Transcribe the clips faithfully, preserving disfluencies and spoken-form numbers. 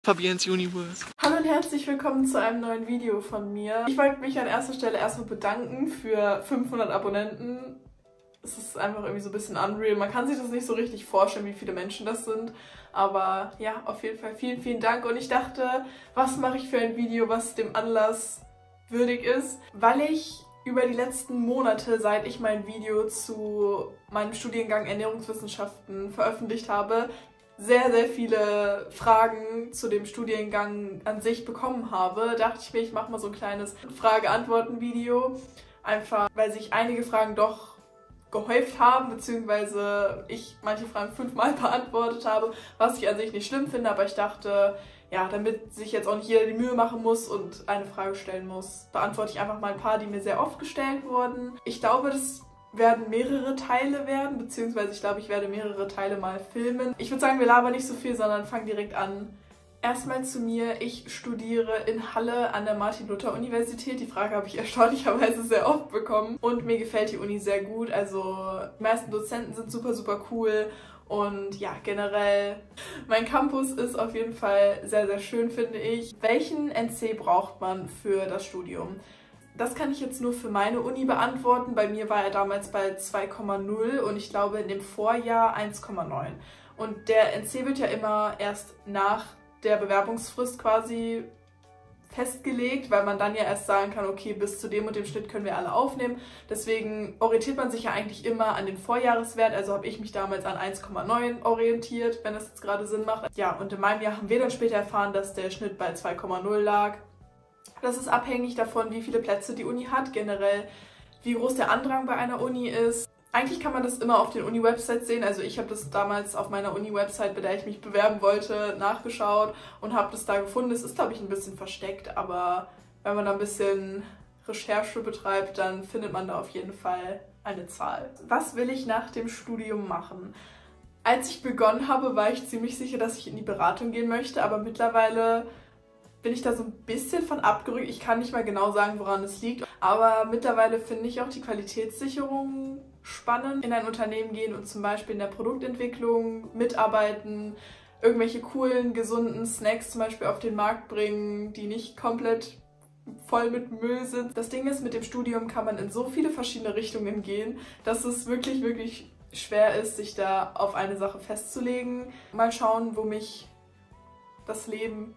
Fabien's Universe. Hallo und herzlich willkommen zu einem neuen Video von mir. Ich wollte mich an erster Stelle erstmal bedanken für fünfhundert Abonnenten. Es ist einfach irgendwie so ein bisschen unreal. Man kann sich das nicht so richtig vorstellen, wie viele Menschen das sind. Aber ja, auf jeden Fall vielen, vielen Dank. Und ich dachte, was mache ich für ein Video, was dem Anlass würdig ist? Weil ich über die letzten Monate, seit ich mein Video zu meinem Studiengang Ernährungswissenschaften veröffentlicht habe, sehr, sehr viele Fragen zu dem Studiengang an sich bekommen habe, dachte ich mir, ich mache mal so ein kleines Frage-Antworten-Video. Einfach, weil sich einige Fragen doch gehäuft haben, beziehungsweise ich manche Fragen fünfmal beantwortet habe, was ich an sich nicht schlimm finde, aber ich dachte, ja, damit sich jetzt auch nicht jeder die Mühe machen muss und eine Frage stellen muss, beantworte ich einfach mal ein paar, die mir sehr oft gestellt wurden. Ich glaube, das werden mehrere Teile werden, beziehungsweise ich glaube, ich werde mehrere Teile mal filmen. Ich würde sagen, wir labern nicht so viel, sondern fangen direkt an. Erstmal zu mir. Ich studiere in Halle an der Martin-Luther-Universität. Die Frage habe ich erstaunlicherweise sehr oft bekommen. Und mir gefällt die Uni sehr gut. Also die meisten Dozenten sind super, super cool. Und ja, generell, mein Campus ist auf jeden Fall sehr, sehr schön, finde ich. Welchen N C braucht man für das Studium? Das kann ich jetzt nur für meine Uni beantworten. Bei mir war er damals bei zwei Komma null und ich glaube in dem Vorjahr eins Komma neun. Und der N C wird ja immer erst nach der Bewerbungsfrist quasi festgelegt, weil man dann ja erst sagen kann, okay, bis zu dem und dem Schnitt können wir alle aufnehmen. Deswegen orientiert man sich ja eigentlich immer an den Vorjahreswert. Also habe ich mich damals an eins Komma neun orientiert, wenn das jetzt gerade Sinn macht. Ja, und in meinem Jahr haben wir dann später erfahren, dass der Schnitt bei zwei Komma null lag. Das ist abhängig davon, wie viele Plätze die Uni hat, generell wie groß der Andrang bei einer Uni ist. Eigentlich kann man das immer auf den Uni-Websites sehen. Also ich habe das damals auf meiner Uni-Website, bei der ich mich bewerben wollte, nachgeschaut und habe das da gefunden. Es ist, glaube ich, ein bisschen versteckt, aber wenn man da ein bisschen Recherche betreibt, dann findet man da auf jeden Fall eine Zahl. Was will ich nach dem Studium machen? Als ich begonnen habe, war ich ziemlich sicher, dass ich in die Beratung gehen möchte, aber mittlerweile bin ich da so ein bisschen von abgerückt. Ich kann nicht mal genau sagen, woran es liegt. Aber mittlerweile finde ich auch die Qualitätssicherung spannend. In ein Unternehmen gehen und zum Beispiel in der Produktentwicklung mitarbeiten, irgendwelche coolen, gesunden Snacks zum Beispiel auf den Markt bringen, die nicht komplett voll mit Müll sind. Das Ding ist, mit dem Studium kann man in so viele verschiedene Richtungen gehen, dass es wirklich, wirklich schwer ist, sich da auf eine Sache festzulegen. Mal schauen, wo mich das Leben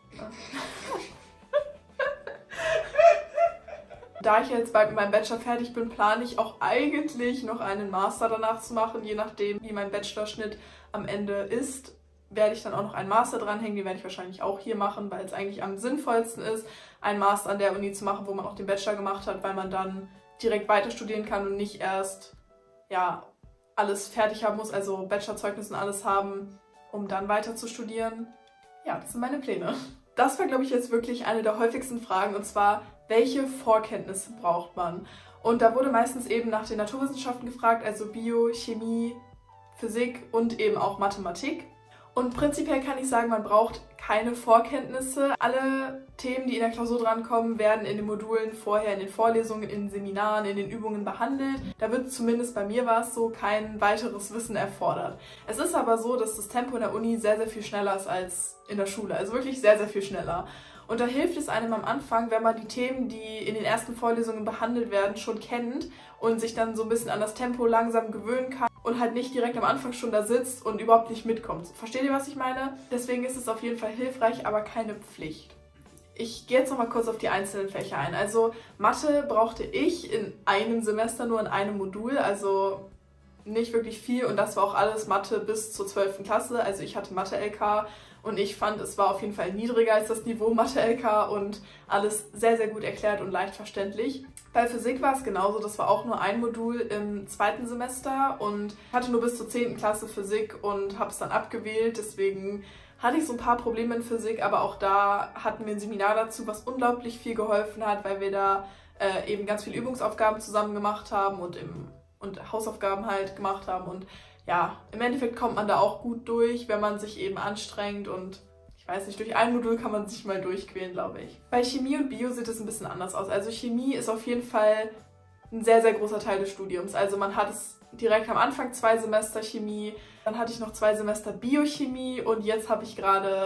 Da ich jetzt bald mit meinem Bachelor fertig bin, plane ich auch eigentlich noch einen Master danach zu machen. Je nachdem, wie mein Bachelorschnitt am Ende ist, werde ich dann auch noch einen Master dranhängen. Den werde ich wahrscheinlich auch hier machen, weil es eigentlich am sinnvollsten ist, einen Master an der Uni zu machen, wo man auch den Bachelor gemacht hat, weil man dann direkt weiter studieren kann und nicht erst ja, alles fertig haben muss, also Bachelorzeugnis und alles haben, um dann weiter zu studieren. Ja, das sind meine Pläne. Das war, glaube ich, jetzt wirklich eine der häufigsten Fragen, und zwar, welche Vorkenntnisse braucht man? Und da wurde meistens eben nach den Naturwissenschaften gefragt, also Bio, Chemie, Physik und eben auch Mathematik. Und prinzipiell kann ich sagen, man braucht keine Vorkenntnisse. Alle Themen, die in der Klausur drankommen, werden in den Modulen vorher, in den Vorlesungen, in den Seminaren, in den Übungen behandelt. Da wird zumindest bei mir war es so, kein weiteres Wissen erfordert. Es ist aber so, dass das Tempo in der Uni sehr, sehr viel schneller ist als in der Schule. Also wirklich sehr, sehr viel schneller. Und da hilft es einem am Anfang, wenn man die Themen, die in den ersten Vorlesungen behandelt werden, schon kennt und sich dann so ein bisschen an das Tempo langsam gewöhnen kann und halt nicht direkt am Anfang schon da sitzt und überhaupt nicht mitkommt. Versteht ihr, was ich meine? Deswegen ist es auf jeden Fall hilfreich, aber keine Pflicht. Ich gehe jetzt noch mal kurz auf die einzelnen Fächer ein. Also Mathe brauchte ich in einem Semester nur in einem Modul, also nicht wirklich viel, und das war auch alles Mathe bis zur zwölften Klasse. Also ich hatte Mathe-L K und ich fand, es war auf jeden Fall niedriger als das Niveau Mathe-L K und alles sehr, sehr gut erklärt und leicht verständlich. Bei Physik war es genauso, das war auch nur ein Modul im zweiten Semester und hatte nur bis zur zehnten Klasse Physik und habe es dann abgewählt, deswegen hatte ich so ein paar Probleme in Physik, aber auch da hatten wir ein Seminar dazu, was unglaublich viel geholfen hat, weil wir da äh, eben ganz viele Übungsaufgaben zusammen gemacht haben und, im, und Hausaufgaben halt gemacht haben, und ja, im Endeffekt kommt man da auch gut durch, wenn man sich eben anstrengt, und ich weiß nicht, durch ein Modul kann man sich mal durchquälen, glaube ich. Bei Chemie und Bio sieht es ein bisschen anders aus. Also Chemie ist auf jeden Fall ein sehr, sehr großer Teil des Studiums. Also man hat es direkt am Anfang zwei Semester Chemie, dann hatte ich noch zwei Semester Biochemie und jetzt habe ich gerade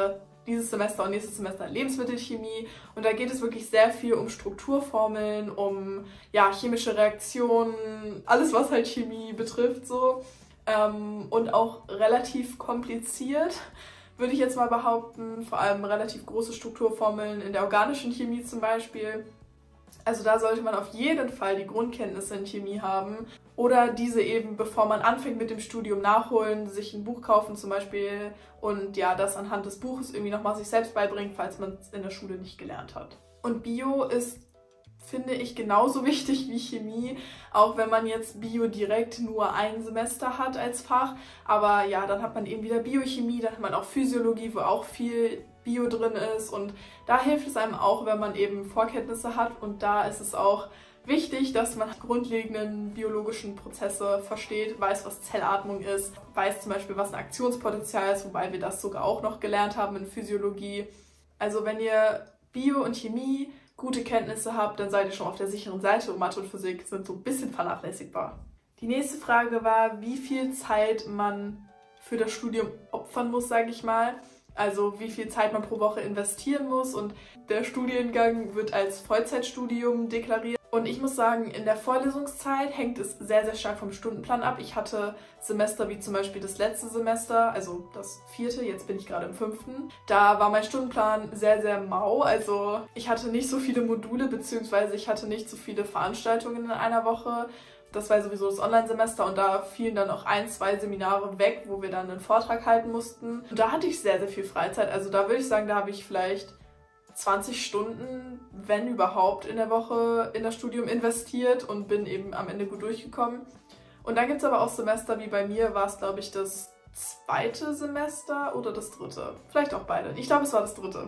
dieses Semester und nächstes Semester Lebensmittelchemie und da geht es wirklich sehr viel um Strukturformeln, um ja, chemische Reaktionen, alles was halt Chemie betrifft so ähm, und auch relativ kompliziert, würde ich jetzt mal behaupten, vor allem relativ große Strukturformeln in der organischen Chemie zum Beispiel. Also da sollte man auf jeden Fall die Grundkenntnisse in Chemie haben oder diese eben, bevor man anfängt mit dem Studium, nachholen, sich ein Buch kaufen zum Beispiel und ja, das anhand des Buches irgendwie nochmal sich selbst beibringen, falls man es in der Schule nicht gelernt hat. Und Bio ist, finde ich, genauso wichtig wie Chemie, auch wenn man jetzt Bio direkt nur ein Semester hat als Fach. Aber ja, dann hat man eben wieder Biochemie, dann hat man auch Physiologie, wo auch viel Bio drin ist und da hilft es einem auch, wenn man eben Vorkenntnisse hat und da ist es auch wichtig, dass man die grundlegenden biologischen Prozesse versteht, weiß, was Zellatmung ist, weiß zum Beispiel, was ein Aktionspotenzial ist, wobei wir das sogar auch noch gelernt haben in Physiologie. Also wenn ihr Bio und Chemie gute Kenntnisse habt, dann seid ihr schon auf der sicheren Seite und Mathe und Physik sind so ein bisschen vernachlässigbar. Die nächste Frage war, wie viel Zeit man für das Studium opfern muss, sage ich mal. Also wie viel Zeit man pro Woche investieren muss und der Studiengang wird als Vollzeitstudium deklariert. Und ich muss sagen, in der Vorlesungszeit hängt es sehr, sehr stark vom Stundenplan ab. Ich hatte Semester wie zum Beispiel das letzte Semester, also das vierte, jetzt bin ich gerade im fünften. Da war mein Stundenplan sehr, sehr mau. Also ich hatte nicht so viele Module, beziehungsweise ich hatte nicht so viele Veranstaltungen in einer Woche. Das war sowieso das Online-Semester und da fielen dann auch ein, zwei Seminare weg, wo wir dann einen Vortrag halten mussten. Und da hatte ich sehr, sehr viel Freizeit. Also da würde ich sagen, da habe ich vielleicht zwanzig Stunden, wenn überhaupt, in der Woche in das Studium investiert und bin eben am Ende gut durchgekommen. Und dann gibt es aber auch Semester, wie bei mir war es, glaube ich, das zweite Semester oder das dritte. Vielleicht auch beide. Ich glaube, es war das dritte.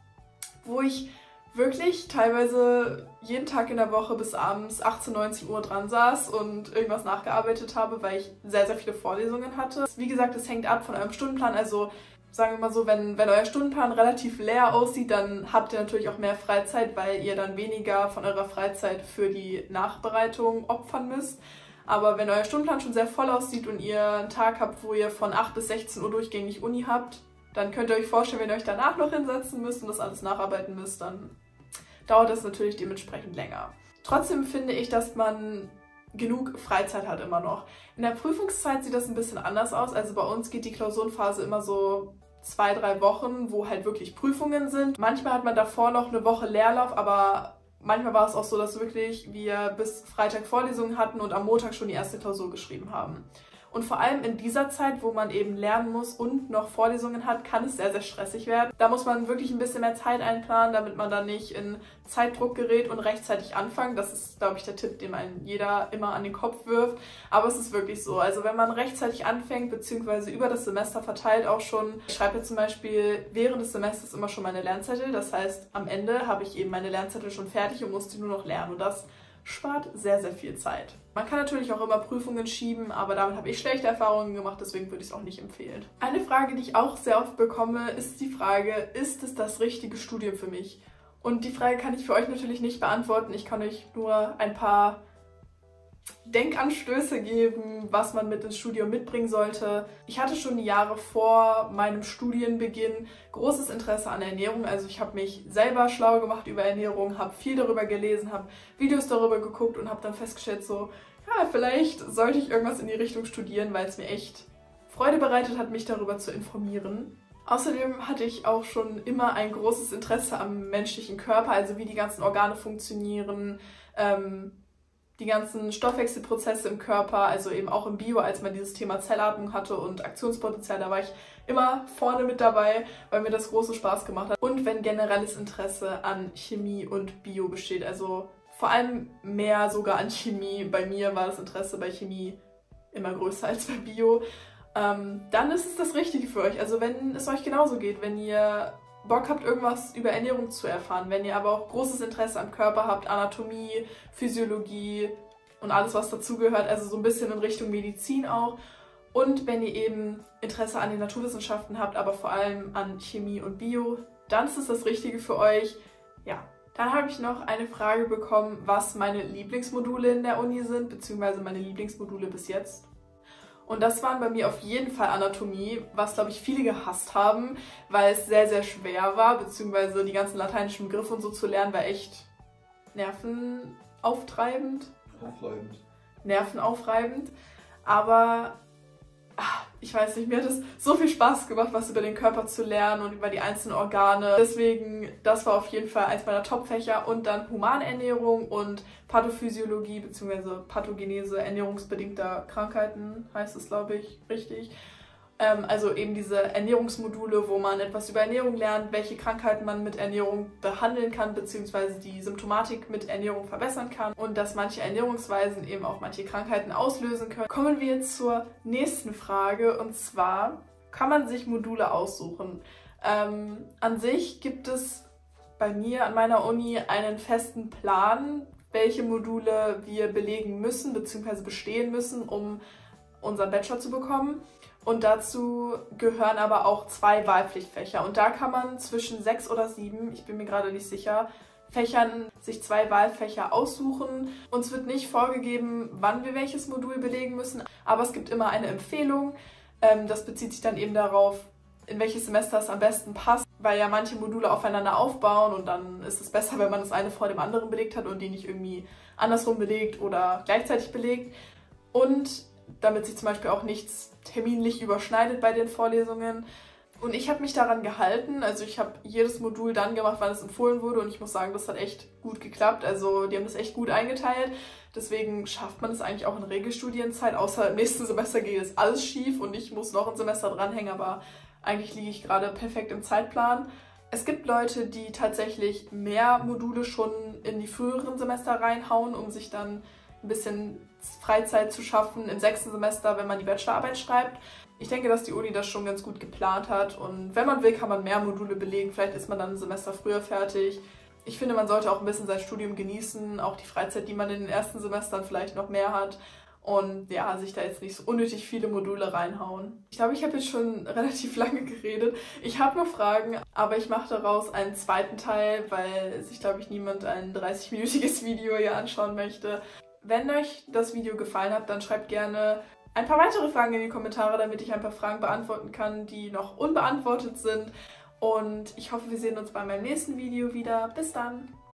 Wo ich wirklich teilweise jeden Tag in der Woche bis abends achtzehn, neunzehn Uhr dran saß und irgendwas nachgearbeitet habe, weil ich sehr, sehr viele Vorlesungen hatte. Wie gesagt, es hängt ab von eurem Stundenplan. Also sagen wir mal so, wenn, wenn euer Stundenplan relativ leer aussieht, dann habt ihr natürlich auch mehr Freizeit, weil ihr dann weniger von eurer Freizeit für die Nachbereitung opfern müsst. Aber wenn euer Stundenplan schon sehr voll aussieht und ihr einen Tag habt, wo ihr von acht bis sechzehn Uhr durchgängig Uni habt, dann könnt ihr euch vorstellen, wenn ihr euch danach noch hinsetzen müsst und das alles nacharbeiten müsst, dann dauert das natürlich dementsprechend länger. Trotzdem finde ich, dass man genug Freizeit hat immer noch. In der Prüfungszeit sieht das ein bisschen anders aus. Also bei uns geht die Klausurenphase immer so zwei, drei Wochen, wo halt wirklich Prüfungen sind. Manchmal hat man davor noch eine Woche Leerlauf, aber manchmal war es auch so, dass wirklich wir bis Freitag Vorlesungen hatten und am Montag schon die erste Klausur geschrieben haben. Und vor allem in dieser Zeit, wo man eben lernen muss und noch Vorlesungen hat, kann es sehr, sehr stressig werden. Da muss man wirklich ein bisschen mehr Zeit einplanen, damit man dann nicht in Zeitdruck gerät und rechtzeitig anfangen. Das ist, glaube ich, der Tipp, den man jeder immer an den Kopf wirft. Aber es ist wirklich so. Also wenn man rechtzeitig anfängt, beziehungsweise über das Semester verteilt auch schon. Ich schreibe jetzt zum Beispiel während des Semesters immer schon meine Lernzettel. Das heißt, am Ende habe ich eben meine Lernzettel schon fertig und muss die nur noch lernen. Und das spart sehr, sehr viel Zeit. Man kann natürlich auch immer Prüfungen schieben, aber damit habe ich schlechte Erfahrungen gemacht, deswegen würde ich es auch nicht empfehlen. Eine Frage, die ich auch sehr oft bekomme, ist die Frage, ist es das richtige Studium für mich? Und die Frage kann ich für euch natürlich nicht beantworten. Ich kann euch nur ein paar Denkanstöße geben, was man mit ins Studium mitbringen sollte. Ich hatte schon die Jahre vor meinem Studienbeginn großes Interesse an Ernährung. Also ich habe mich selber schlau gemacht über Ernährung, habe viel darüber gelesen, habe Videos darüber geguckt und habe dann festgestellt, so, ja, vielleicht sollte ich irgendwas in die Richtung studieren, weil es mir echt Freude bereitet hat, mich darüber zu informieren. Außerdem hatte ich auch schon immer ein großes Interesse am menschlichen Körper, also wie die ganzen Organe funktionieren, ähm, die ganzen Stoffwechselprozesse im Körper, also eben auch im Bio, als man dieses Thema Zellatmung hatte und Aktionspotenzial, da war ich immer vorne mit dabei, weil mir das großen Spaß gemacht hat. Und wenn generelles Interesse an Chemie und Bio besteht, also vor allem mehr sogar an Chemie. Bei mir war das Interesse bei Chemie immer größer als bei Bio. Ähm, dann ist es das Richtige für euch. Also wenn es euch genauso geht, wenn ihr Bock habt, irgendwas über Ernährung zu erfahren, wenn ihr aber auch großes Interesse am Körper habt, Anatomie, Physiologie und alles, was dazugehört, also so ein bisschen in Richtung Medizin auch. Und wenn ihr eben Interesse an den Naturwissenschaften habt, aber vor allem an Chemie und Bio, dann ist es das Richtige für euch. Ja, dann habe ich noch eine Frage bekommen, was meine Lieblingsmodule in der Uni sind, beziehungsweise meine Lieblingsmodule bis jetzt. Und das waren bei mir auf jeden Fall Anatomie, was, glaube ich, viele gehasst haben, weil es sehr, sehr schwer war, beziehungsweise die ganzen lateinischen Begriffe und so zu lernen, war echt nervenauftreibend. Aufreibend. Nervenaufreibend. Aber ich weiß nicht, mir hat es so viel Spaß gemacht, was über den Körper zu lernen und über die einzelnen Organe. Deswegen, das war auf jeden Fall eins meiner Top-Fächer. Und dann Humanernährung und Pathophysiologie bzw. Pathogenese ernährungsbedingter Krankheiten, heißt es, glaube ich, richtig. Ähm, also eben diese Ernährungsmodule, wo man etwas über Ernährung lernt, welche Krankheiten man mit Ernährung behandeln kann, beziehungsweise die Symptomatik mit Ernährung verbessern kann und dass manche Ernährungsweisen eben auch manche Krankheiten auslösen können. Kommen wir jetzt zur nächsten Frage, und zwar, kann man sich Module aussuchen? Ähm, an sich gibt es bei mir an meiner Uni einen festen Plan, welche Module wir belegen müssen, beziehungsweise bestehen müssen, um unseren Bachelor zu bekommen. Und dazu gehören aber auch zwei Wahlpflichtfächer. Und da kann man zwischen sechs oder sieben, ich bin mir gerade nicht sicher, Fächern sich zwei Wahlfächer aussuchen. Uns wird nicht vorgegeben, wann wir welches Modul belegen müssen, aber es gibt immer eine Empfehlung. Das bezieht sich dann eben darauf, in welches Semester es am besten passt, weil ja manche Module aufeinander aufbauen und dann ist es besser, wenn man das eine vor dem anderen belegt hat und die nicht irgendwie andersrum belegt oder gleichzeitig belegt. Und damit sich zum Beispiel auch nichts terminlich überschneidet bei den Vorlesungen. Und ich habe mich daran gehalten, also ich habe jedes Modul dann gemacht, wann es empfohlen wurde und ich muss sagen, das hat echt gut geklappt, also die haben das echt gut eingeteilt. Deswegen schafft man es eigentlich auch in Regelstudienzeit, außer im nächsten Semester geht es alles schief und ich muss noch ein Semester dranhängen, aber eigentlich liege ich gerade perfekt im Zeitplan. Es gibt Leute, die tatsächlich mehr Module schon in die früheren Semester reinhauen, um sich dann ein bisschen Freizeit zu schaffen im sechsten Semester, wenn man die Bachelorarbeit schreibt. Ich denke, dass die Uni das schon ganz gut geplant hat und wenn man will, kann man mehr Module belegen. Vielleicht ist man dann ein Semester früher fertig. Ich finde, man sollte auch ein bisschen sein Studium genießen, auch die Freizeit, die man in den ersten Semestern vielleicht noch mehr hat und ja, sich da jetzt nicht so unnötig viele Module reinhauen. Ich glaube, ich habe jetzt schon relativ lange geredet. Ich habe noch Fragen, aber ich mache daraus einen zweiten Teil, weil sich, glaube ich, niemand ein dreißig-minütiges Video hier anschauen möchte. Wenn euch das Video gefallen hat, dann schreibt gerne ein paar weitere Fragen in die Kommentare, damit ich ein paar Fragen beantworten kann, die noch unbeantwortet sind. Und ich hoffe, wir sehen uns bei meinem nächsten Video wieder. Bis dann!